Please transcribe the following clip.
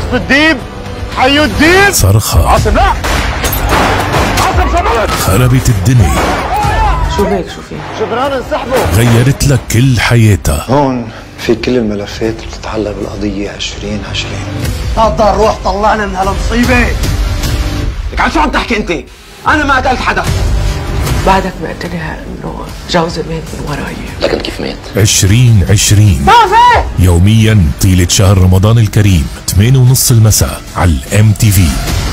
وسط الديب حي الديب. صرخة عاصم لا، عاصم شباب خربت الدنيا. شو بك شو في؟ جبران انسحبوا. غيرت لك كل حياتها. هون في كل الملفات اللي بتتعلق بالقضية 2020. تفضل روح طلعنا من هالمصيبة. لك عن شو عم تحكي انت؟ انا ما قتلت حدا. بعدك مقتنع انه جوزي مات من وراي. لكن كيف مات؟ 2020 يوميا طيلة شهر رمضان الكريم 8:30 المساء على الMTV.